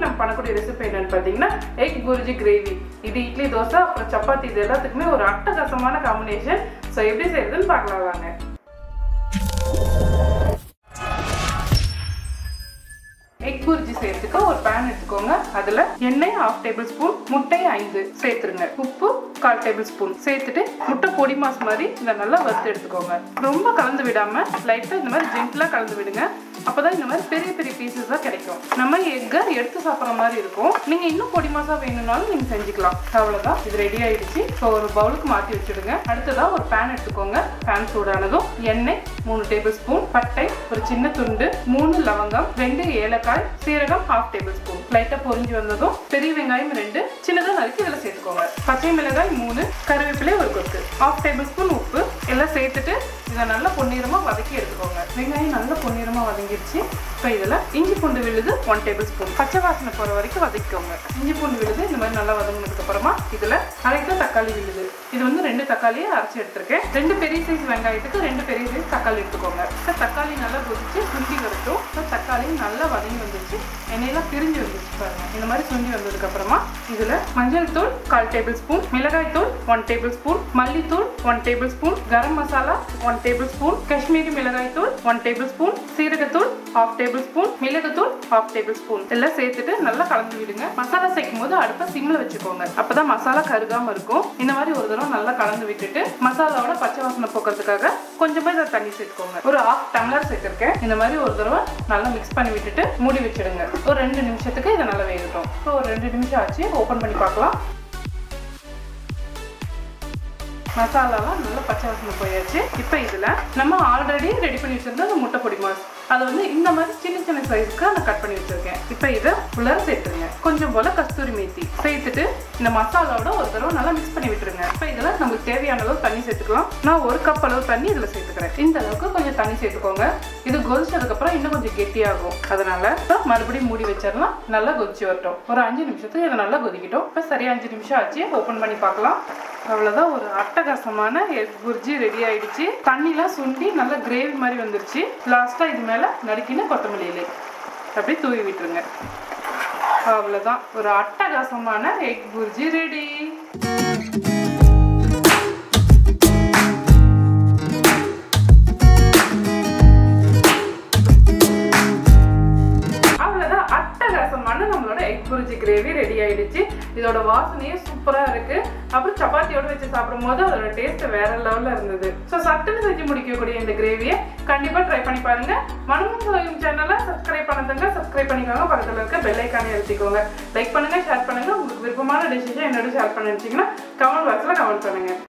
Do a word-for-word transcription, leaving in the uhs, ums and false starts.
நம்ம பண்ணக்கூடிய ரெசிபி என்னன்னு பார்த்தீங்கன்னா எக் புர்ஜி கிரேவி. இது இட்லி, தோசை, அப்புறம் சப்பாத்தி இது எல்லாத்துக்குமே ஒரு அட்டகாசமான காம்பினேஷன். ஸோ எப்படி செய்யறதுன்னு பார்க்கலாம் வாங்க. எக் புர்ஜி செய்யறதுக்கு ஒரு பேன் எடுத்துக்கோங்க. அதுல எண்ணெய் ஹாஃப் டேபிள் ஸ்பூன், முட்டை ஐந்து சேர்த்துருங்க, உப்பு கால் டேபிள் ஸ்பூன் சேர்த்துட்டு முட்டை பொடி மாஸ் மாதிரி இதை நல்லா வறுத்து எடுத்துக்கோங்க. ரொம்ப கலந்து விடாம லைட்டா இந்த மாதிரி ஜென்டிலா கலந்து விடுங்க. அப்பதான் இந்த மாதிரி பெரிய பெரிய பீசஸா கிடைக்கும். நம்ம எக்கை எடுத்து சாப்பிட்ற மாதிரி இருக்கும். நீங்க இன்னும் பொடி மாசா வேணும்னாலும் நீங்க செஞ்சுக்கலாம். அவ்வளவுதான், இது ரெடி ஆயிடுச்சு. ஸோ ஒரு பவுலுக்கு மாற்றி வச்சுடுங்க. அடுத்ததா ஒரு பேன் எடுத்துக்கோங்க. பேன் சூடானதும் எண்ணெய் மூணு டேபிள் ஸ்பூன், பட்டை ஒரு சின்ன துண்டு, மூணு லவங்கம், ரெண்டு ஏலக்காய், சீரகம் ஹாஃப் டேபிள் ஸ்பூன் லைட்டா பொரிஞ்சு வந்ததும் பெரிய வெங்காயம் ரெண்டு சின்னதா நறுக்கி இதுல சேர்த்துக்கோங்க. பச்சை மிளகாய் மூணு, கருவேப்பிலை ஒரு கொத்து, ஹாஃப் டேபிள் ஸ்பூன் உப்பு எல்லாம் சேர்த்துட்டு இதை நல்லா பொன்னிறமா வதக்கி எடுத்துக்கோங்க. வெங்காயம் நல்லா பொன்னிறமா வதங்கிடுச்சு. இப்போ இதில் இஞ்சி பூண்டு விழுது ஒன் டேபிள் ஸ்பூன் பச்சை வாசனை போகிற வரைக்கும் வதக்கிக்கோங்க. இஞ்சி பூண்டு விழுது இந்த மாதிரி நல்லா வதங்கினதுக்கு அப்புறமா இதில் அரைக்க தக்காளி விழுது. இது வந்து ரெண்டு தக்காளியை அரைச்சி எடுத்துருக்கேன். ரெண்டு பெரிய சைஸ் வெங்காயத்துக்கு ரெண்டு பெரிய சைஸ் தக்காளி எடுத்துக்கோங்க. இப்போ தக்காளி நல்லா கொதிச்சு சுண்டி வரட்டும். இப்போ தக்காளி நல்லா வதங்கி வந்துச்சு, எண்ணெயெல்லாம் பிரிஞ்சு வந்துச்சு பாருங்க. இந்த மாதிரி சுண்டி வந்ததுக்கு அப்புறமா இதில் மஞ்சள் தூள் கால் டேபிள் ஸ்பூன், மிளகாய் தூள் ஒன் டேபிள் ஸ்பூன், மல்லித்தூள் one tablespoon, garam masala one tablespoon, Kashmiri மிளகாய் தூள் ஒன் டேபிள் ஸ்பூன், சீரகத்தூள் ஹாஃப் டேபிள் ஸ்பூன், மிளகுத்தூள் ஹாஃப் டேபிள் ஸ்பூன் எல்லாம் சேர்த்துட்டு நல்லா கலந்து விடுங்க. மசாலா சேர்க்கும் போது அடுப்பை சிம்ல வச்சுக்கோங்க. அப்பதான் மசாலா கருகாம இருக்கும். இந்த மாதிரி ஒரு தடவை நல்லா கலந்து விட்டுட்டு மசாலாவோட பச்சை வாசனை போக்குறதுக்காக கொஞ்சமா இதை தண்ணி சேர்த்துக்கோங்க. ஒரு ஹாஃப் டம்ளர் சேர்த்திருக்கேன். இந்த மாதிரி ஒரு தடவை நல்லா மிக்ஸ் பண்ணி விட்டுட்டு மூடி வச்சிடுங்க. ஒரு ரெண்டு நிமிஷத்துக்கு இதை நல்லா வேகட்டும். இப்போ ஒரு ரெண்டு நிமிஷம் ஆச்சு, ஓபன் பண்ணி பார்க்கலாம். மசாலாலாம் நல்லா பச்சை வாசனை போயாச்சு. இப்போ இதில் நம்ம ஆல்ரெடி ரெடி பண்ணி வச்சிருந்த அந்த முட்டை பொடி மாஸ் அதை வந்து இந்த மாதிரி சின்ன சின்ன சைஸ்க்கு நான் கட் பண்ணி வச்சிருக்கேன். இப்போ இதை உள்ளார சேர்த்துருங்க. கொஞ்சம் போல கஸ்தூரி மேத்தி சேர்த்துட்டு இந்த மசாலாவோட ஒரு தடவை நல்லா மிக்ஸ் பண்ணி விட்டுருங்க. இப்போ இதில் நமக்கு தேவையான அளவு தண்ணி சேர்த்துக்கலாம். நான் ஒரு கப் அளவு தண்ணி இதில் சேர்த்துக்கிறேன். இந்த அளவுக்கு கொஞ்சம் தண்ணி சேர்த்துக்கோங்க. இது கொதிச்சதுக்கப்புறம் இன்னும் கொஞ்சம் கெட்டியாகும். அதனால இப்போ மறுபடியும் மூடி வச்சிடலாம். நல்லா கொதிச்சு வரட்டும். ஒரு அஞ்சு நிமிஷத்துக்கு இதை நல்லா கொதிக்கிட்டோம். இப்போ சரியா அஞ்சு நிமிஷம் ஆச்சு, ஓப்பன் பண்ணி பார்க்கலாம். அவ்வளோதான், ஒரு அட்டகாசமான எக் புர்ஜி ரெடி ஆயிடுச்சு. தண்ணிலாம் சுண்டி நல்லா கிரேவி மாதிரி வந்துருச்சு. லாஸ்டா இது மேல நறுக்கின கொத்தமல்லியிலே அப்படியே தூவி விட்டுருங்க. அவ்வளோதான், ஒரு அட்டகாசமான எக் புர்ஜி ரெடி. நம்மளோட எக் புர்ஜி கிரேவி ரெடி ஆயிடுச்சு. இதோட வாசனையே சூப்பரா இருக்கு. அப்புறம் சப்பாத்தியோட வச்சு சாப்பிடும் போது அதோட டேஸ்ட் வேற லெவல்ல இருந்தது. ஸோ சட்டுன்னு செஞ்சு முடிக்கக்கூடிய இந்த கிரேவியை கண்டிப்பா ட்ரை பண்ணி பாருங்க. மனமும் சுவையும் சேனலை சப்ஸ்கிரைப் பண்ணதுங்க சப்ஸ்கிரைப் பண்ணிக்கோங்க. பக்கத்துல இருக்க பெல் ஐக்கானை அழுத்திக்கோங்க. லைக் பண்ணுங்க, ஷேர் பண்ணுங்க. உங்களுக்கு விருப்பமான டிஷ்ஷை என்னோட ஷேர் பண்ணி வச்சிங்கன்னா கமெண்ட் பாக்ஸ்ல கமெண்ட் பண்ணுங்க.